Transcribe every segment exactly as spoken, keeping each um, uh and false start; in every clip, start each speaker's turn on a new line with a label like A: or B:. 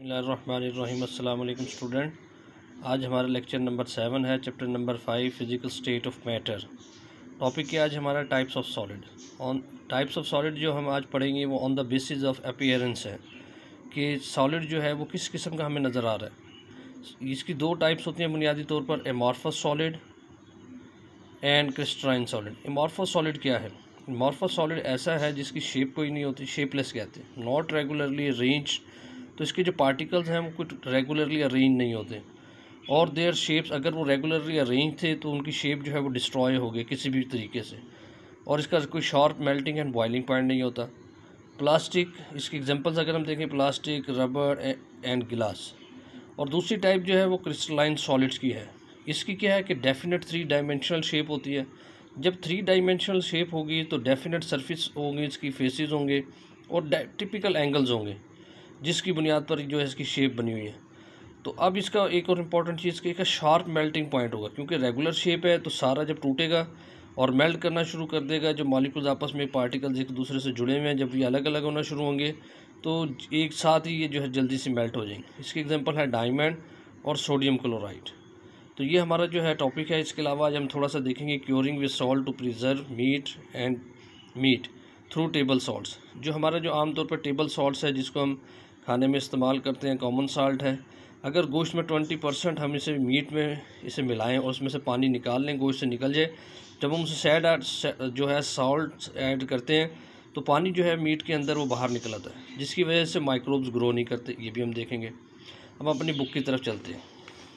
A: बिस्मिल्लाहिर्रहमानिर्रहीम। अस्सलाम वालेकुम स्टूडेंट। आज हमारा लेक्चर नंबर सेवन है, chapter number five, physical state of matter. Topic क्या आज हमारा types of solid. On types of solid जो हम आज पढ़ेंगे वो on the basis of appearance है कि सॉलिड जो है वो किस किस्म का हमें नज़र आ रहा है। इसकी दो टाइप्स होती हैं बुनियादी तौर पर, amorphous solid and crystalline solid. Amorphous solid क्या है? एमॉर्फस सॉलिड ऐसा है जिसकी शेप कोई नहीं होती, शेपलेस कहते हैं, नॉट रेगुलरली अरेंज्ड। तो इसके जो पार्टिकल्स हैं वो कुछ रेगुलरली अरेंज नहीं होते, और देयर शेप्स, अगर वो रेगुलरली अरेंज थे तो उनकी शेप जो है वो डिस्ट्रॉय हो गई किसी भी तरीके से, और इसका कोई sharp melting and boiling point नहीं होता। प्लास्टिक, इसकी एग्जांपल्स अगर हम देखें, प्लास्टिक, रबर एंड गिलास। और दूसरी टाइप जो है वो क्रिस्टलाइन सॉलिड्स की है। इसकी क्या है कि डेफिनेट थ्री डायमेंशनल शेप होती है। जब थ्री डायमेंशनल शेप होगी तो डेफिनेट सरफेस होंगी, इसकी फेसेस होंगे और टिपिकल एंगल्स होंगे, जिसकी बुनियाद पर जो है इसकी शेप बनी हुई है। तो अब इसका एक और इम्पॉर्टेंट चीज़ कि इसका शार्प मेल्टिंग पॉइंट होगा, क्योंकि रेगुलर शेप है तो सारा जब टूटेगा और मेल्ट करना शुरू कर देगा, जब मॉलिक्यूल्स आपस में पार्टिकल्स एक दूसरे से जुड़े हुए हैं, जब ये अलग अलग होना शुरू होंगे तो एक साथ ही ये जो है जल्दी से मेल्ट हो जाएंगे। इसकी एग्जांपल है डायमंड और सोडियम क्लोराइड। तो ये हमारा जो है टॉपिक है। इसके अलावा आज हम थोड़ा सा देखेंगे curing with salt to preserve meat and meat through table salts. जो हमारा जो आमतौर पर टेबल सॉल्ट्स है जिसको हम खाने में इस्तेमाल करते हैं, कॉमन साल्ट है। अगर गोश्त में ट्वेंटी परसेंट हम इसे मीट में इसे मिलाएं और उसमें से पानी निकाल लें, गोश्त से निकल जाए, जब हम उसे सैड ऐड जो है सॉल्ट ऐड करते हैं तो पानी जो है मीट के अंदर वो बाहर निकल आता है, जिसकी वजह से माइक्रोब्स ग्रो नहीं करते। ये भी हम देखेंगे। अब अपनी बुक की तरफ चलते हैं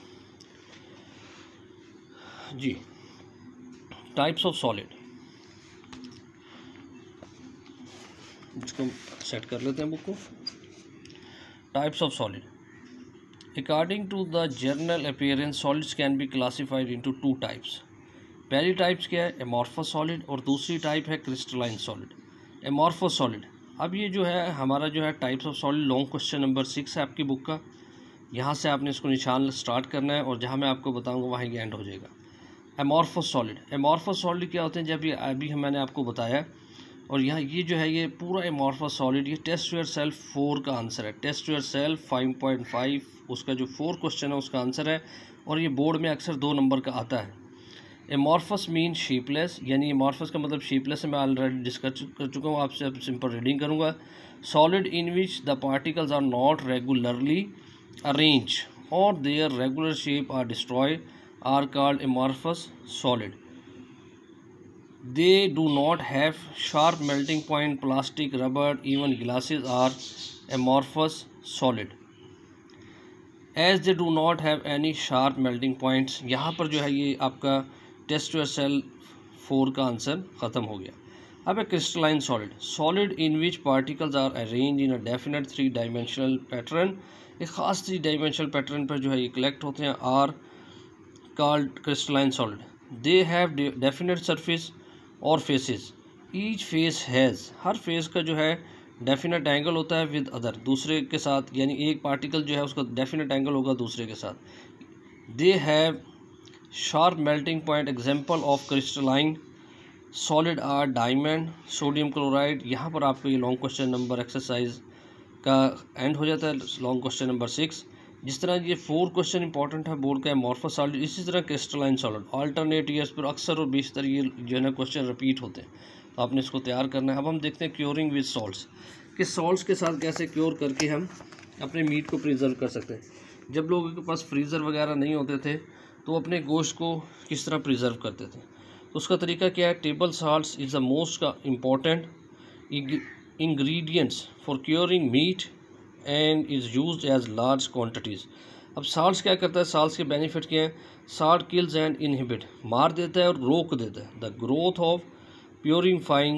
A: जी। टाइप्स ऑफ सॉलिड, इसको सेट कर लेते हैं बुक को। Types of solid, according to the general appearance solids can be classified into two types. पहली टाइप्स क्या है? एमॉर्फस सॉलिड, और दूसरी टाइप है क्रिस्टलाइन सॉलिड। एमॉर्फस सॉलिड, अब ये जो है हमारा जो है types of solid long question number six है आपकी बुक का। यहाँ से आपने इसको निशान स्टार्ट करना है और जहाँ मैं आपको बताऊँगा वहाँ ये एंड हो जाएगा। एमॉर्फस सॉलिड, एमॉर्फस सॉलिड क्या होते हैं? जब ये अभी मैंने आपको बताया, और यहाँ ये जो है ये पूरा एमॉर्फस सॉलिड, ये टेस्ट योर सेल्फ फोर का आंसर है। Test yourself five point five उसका जो फोर क्वेश्चन है उसका आंसर है, और ये बोर्ड में अक्सर दो नंबर का आता है। एमॉर्फस मीन शेपलेस, यानी एमॉर्फस का मतलब शेपलेस है, मैं ऑलरेडी डिस्कस कर चुका हूँ, आपसे अब सिंपल रीडिंग करूँगा। Solid in which the particles are not regularly arrange और their regular shape are destroy are called amorphous solid. They do not have sharp melting point. Plastic, rubber, even glasses are amorphous solid, as they do not have any sharp melting points. यहाँ पर जो है ये आपका test yourself four का answer ख़त्म हो गया। अब है crystalline solid, solid in which particles are arrange in a definite three dimensional pattern. एक ख़ास थ्री डायमेंशनल पैटर्न पर जो है ये कलेक्ट होते हैं, are called crystalline solid. They have definite surface और फेसेस, ईच फेस हैज़, हर फेस का जो है डेफिनेट एंगल होता है विद अदर, दूसरे के साथ, यानी एक पार्टिकल जो है उसका डेफिनेट एंगल होगा दूसरे के साथ। They have sharp melting point. Example of crystalline solid are diamond, sodium chloride. यहाँ पर आपको ये लॉन्ग क्वेश्चन नंबर एक्सरसाइज का एंड हो जाता है, लॉन्ग क्वेश्चन नंबर सिक्स। जिस तरह ये फोर क्वेश्चन इंपॉर्टेंट है बोर्ड का एमॉर्फस सॉलिड, इसी तरह क्रिस्टलाइन सॉलिड ऑल्टरनेट ईयर्स पर अक्सर और बेशतर ये जो है ना क्वेश्चन रिपीट होते हैं, तो आपने इसको तैयार करना है। अब हम देखते हैं क्योरिंग विद सॉल्ट्स, कि सॉल्ट्स के साथ कैसे क्योर करके हम अपने मीट को प्रिजर्व कर सकते हैं। जब लोगों के पास फ्रीज़र वगैरह नहीं होते थे तो अपने गोश्त को किस तरह प्रिजर्व करते थे, तो उसका तरीका क्या है? Table salts is the most का important ingredients for curing meat and is used as large quantities. अब साल्ट्स क्या करता है? साल्ट्स के बेनिफिट क्या हैं? साल्ट किल्स एंड इनहिबिट, मार देता है और रोक देता है the growth of purifying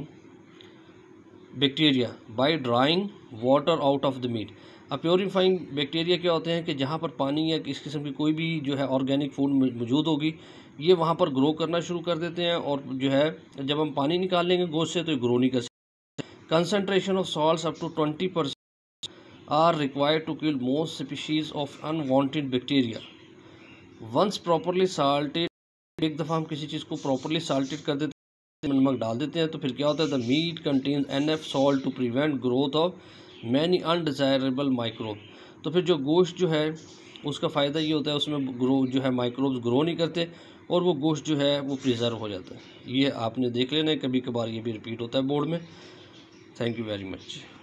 A: bacteria by drawing water out of the meat. अब प्योरीफाइंग बैक्टीरिया क्या होते हैं कि जहाँ पर पानी या किस किस्म की कोई भी जो है ऑर्गेनिक फूड मौजूद होगी, ये वहाँ पर ग्रो करना शुरू कर देते हैं, और जो है जब हम पानी निकाल लेंगे गोश्त से तो ये ग्रो नहीं कर सकते। Concentration of salts up to twenty percent are required to kill most species of unwanted bacteria. Once properly salted, एक दफ़ा हम किसी चीज़ को properly salted कर देते हैं, नमक डाल देते हैं, तो फिर क्या होता है? The meat contains enough salt to prevent growth of many undesirable microbes. तो फिर जो गोश्त जो है उसका फ़ायदा ये होता है उसमें ग्रो जो है माइक्रोब्स ग्रो नहीं करते और वो गोश्त जो है वो प्रिजर्व हो जाता है। ये आपने देख लेना है, कभी कभार ये भी रिपीट होता है बोर्ड में। Thank you very much.